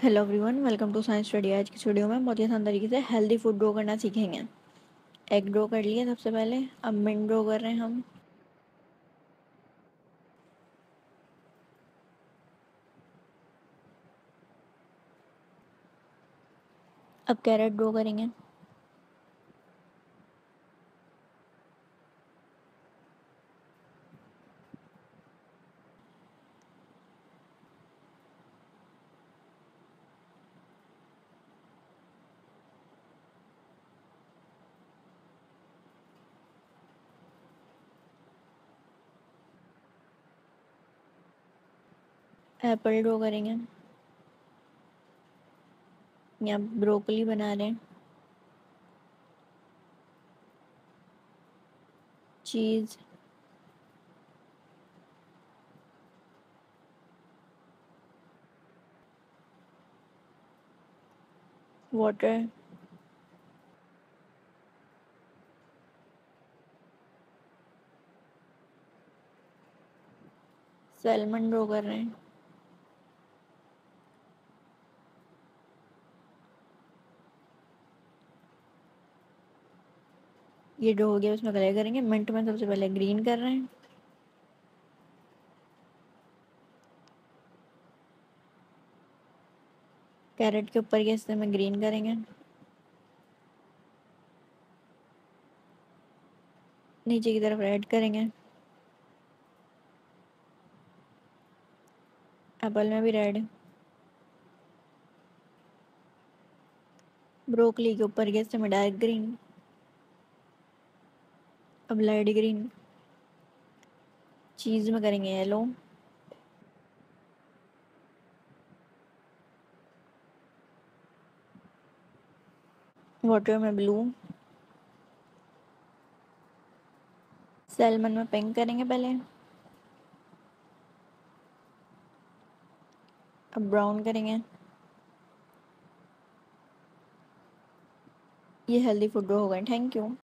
Hello everyone, welcome to science study. आज की video में बहुत ही आसान तरीके से हेल्दी फूड ड्रो करना सीखेंगे। एग ड्रो कर लिया सबसे पहले। अब मिंट ड्रो कर रहे हैं हम। अब कैरेट ड्रो करेंगे। एप्पल ड्रो करेंगे। यहाँ ब्रोकली बना रहे हैं। चीज़, वाटर, सैल्मन ड्रो कर रहे हैं। ये ड्रो हो गया, उसमें कलर करेंगे। मिंट में सबसे पहले ग्रीन कर रहे हैं। कैरेट के ऊपर के हिस्से में ग्रीन करेंगे। नीचे की तरफ रेड करेंगे। एप्पल में भी रेड। ब्रोकली के ऊपर के हिस्से में डार्क ग्रीन। अब लाइट ग्रीन। चीज़ में करेंगे येलो। वाटर में ब्लू। सैल्मन में पिंक करेंगे पहले। अब ब्राउन करेंगे। ये हेल्दी फूड हो गए। Thank you.